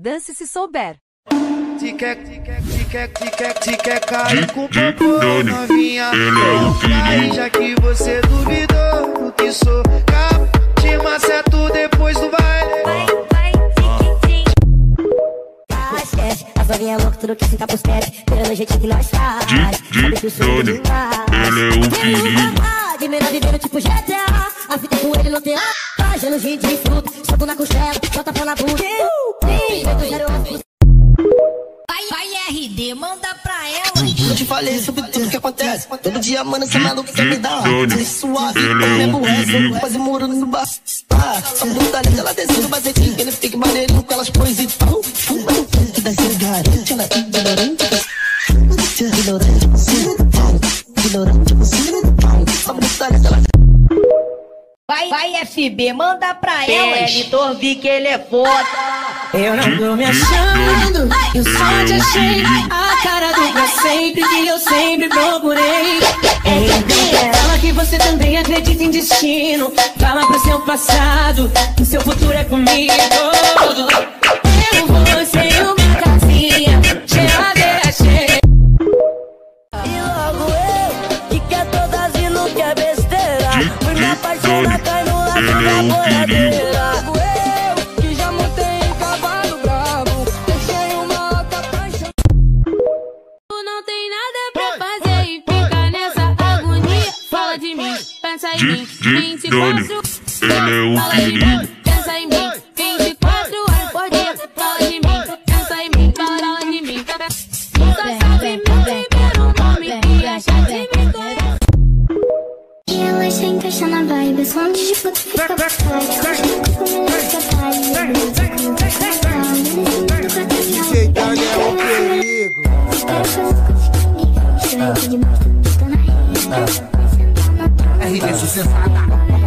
dance se souber. Te quer cair com popô, novinha. Aí já que você duvidou do que sou, te maceto depois do baile. Esquece, a novinha louca, tudo que fica pros pés, pelo jeito que nós faz. Ele é o perigo. De melhor vivendo tipo GTA, a fita com ele não tem fazendo gin de fruta, soco na costela, bota pão na bunda. Vai RD, manda pra ela. Eu te falei sobre tudo que acontece. Todo dia, mano, essa maluca quer me dar uma suave, mesmo resto, quase muro no bar. Só muda ali, ela descendo o bazetinho, ele fica maneirinho com elas coisas e tal. Fuma no canto da cigarette, ela é ignorante. Ignorante, só muda ali, ela... Vai FB, manda pra elas. Editor, vi que ele é foda. Eu não tô me achando, eu só te achei a cara do pra sempre que eu sempre procurei. Fala que você também acredita em destino. Fala pro seu passado, que seu futuro é comigo. Eu vou ser uma casinha, geladeira cheia. E logo eu, que quer todas e não quer besteira. Fui me apaixonar, cai no lago da boiadeira. Doni, ele é o perigo. Pensa em mim, 24 horas por dia. Fala de mim, pensa em mim, fala de mim. Só sabe meu primeiro nome e acha de me conhecer. E ela se encaixa na vibe, só antes de puta fica pra trás. DJ Dani é o perigo. RD sucessada.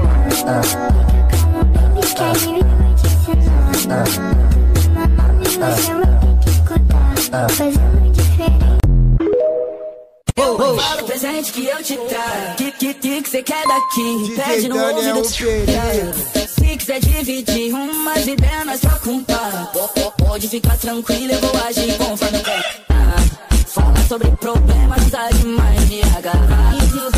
O presente que eu te trago, que você quer daqui? Pede no ouvido do se quiser dividir umas ideias, nós troca um papo. Pode ficar tranquilo, eu vou agir conforme eu quero. Fala sobre problemas, tá demais de agarrar.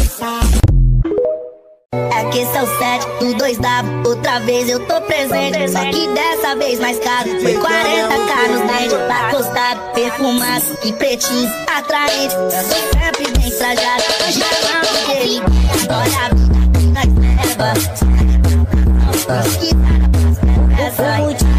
Aqui é o 7 do 2W, outra vez eu tô presente. Só que dessa vez mais caro, foi 40k nos dentes. Acostado, perfumado e pretinho, atraente. Eu sou sempre bem trajado, já não dele. Olha a vida que nós leva. Essa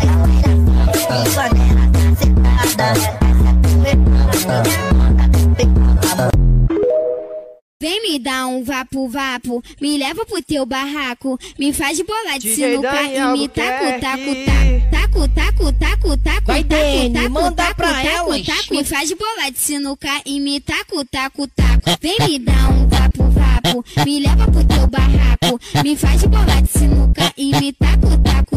Vem me dar um vapo-vapo, me leva pro teu barraco, me faz bolar de sinuca e me taco. Vai, Dani, manda pra elas. Me faz bolar de sinuca e me taco. Vem me dar um vapo-vapo, me leva pro teu barraco, me faz bolar de sinuca e me taco.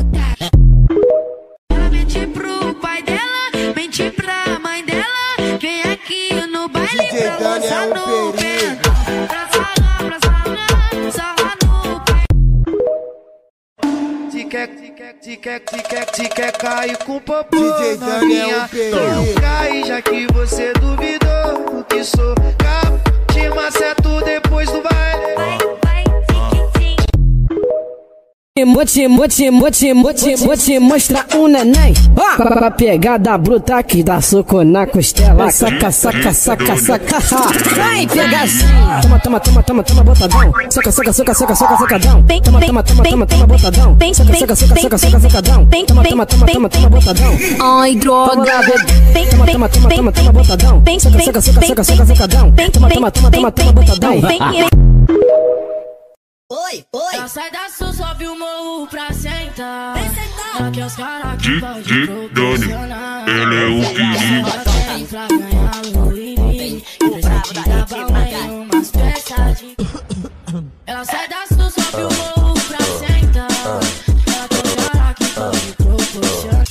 Ela mente pro pai dela, mente pra mãe dela. Vem aqui no baile pra lançar no pé. Te quer cair com popô, novinha. Não cai já que você duvidou do que sou. Te maceto depois do baile. Vou te mostrar um neném pra pegada bruta que dá soco na costela. Saca. Vai pegar assim. Toma, botadão. Soca, socadão. Toma, botadão. Soca, socadão. Toma, botadão. Ai, droga. Toma, botadão. Soca, socadão. Toma, botadão. Oi. Ela sai da sul, sobe o morro pra sentar. Aqui é os caras que pode proporcionar. Ele é o perigo. Tem pra ganhar Louis V, presente da Balmain, umas peças de... Ela sai da sul, sobe o morro pra sentar. Aqui é os caras que pode proporcionar.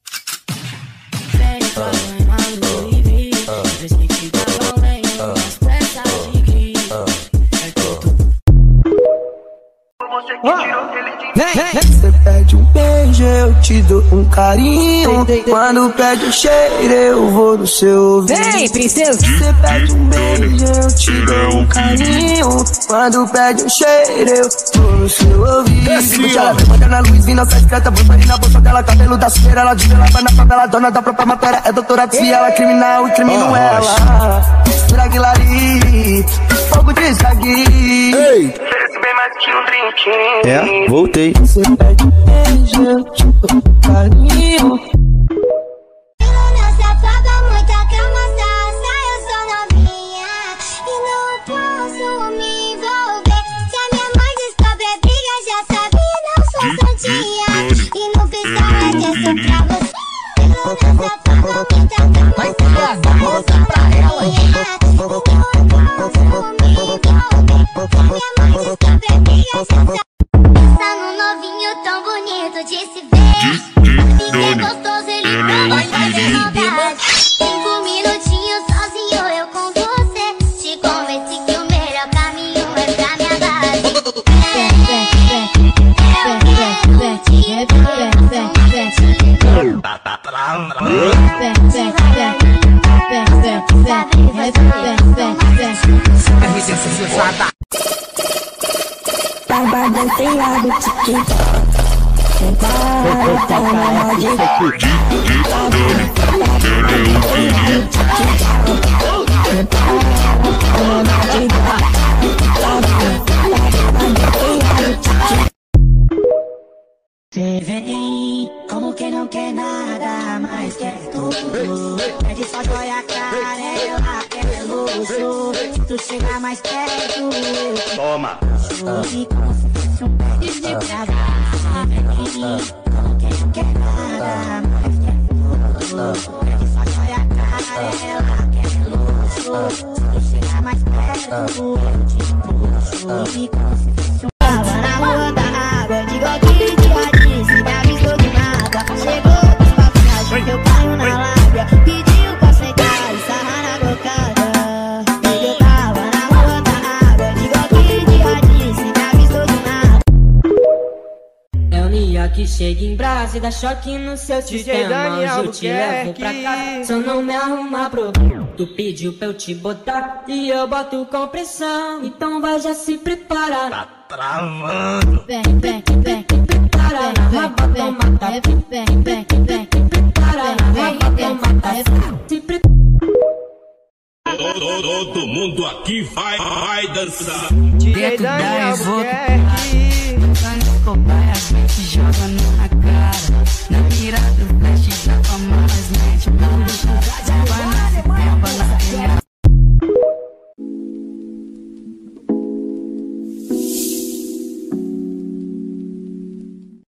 Tem pra ganhar Louis V, presente da Balmain, umas peças de gris. Você Você pede um beijo, eu te dou um carinho. Quando pede um cheiro, eu vou no seu ouvido. Vem, princesa. Você pede um beijo, eu te dou um carinho. Quando pede um cheiro, eu vou no seu ouvido. Ela levanta na luz, vindo faz preta, bota na bolsa dela, cabelo da sueira, ela de vela, vai na favela, dona da própria matéria. É doutora Pia, ela é criminal e crimino ela. Draguilari, fogo de esgagui. Oferece bem mais que um drink. É, voltei. Você pede um beijo, eu te dou um carinho. Pensando novinho tão bonito de se ver. Fiquei gostoso, ele vai fazer saudade. 5 minutinhos sozinho eu com você. Te convenci que o melhor caminho é pra minha base. Barbada enfiado, TikTok. Você vem como quem não quer nada, mas quer tudo. Pede só joia cara, ela quer luxo. Se tu chegar mais perto, Toma. e como se fosse um pé de praga. Você vem como quem não quer nada, mas quer tudo. Pede só joia cara, ela quer luxo. Se tu chegar mais perto, eu te puxo. E como se fosse um Tava na rua da água, digo aqui de radice, me avisou do nada. Chegou dos papéis, eu caio na lábia. Pediu pra sentar e sarrar na bocada. Eu tava na rua da água, digo aqui de radice, me avisou do nada. É o Nia que chega em brasa e dá choque no seu sistema. Hoje eu te levo pra casa, só não me arruma problema. Tu pediu pra eu te botar e eu boto com pressão. Então vai já se preparar. Tá travando. Vem, vem, vem, Prepara na raba, toma tapa. Prepara na raba, toma tapa. Se prepara. Todo mundo aqui vai dançar. DJ Daniel Albuquerque.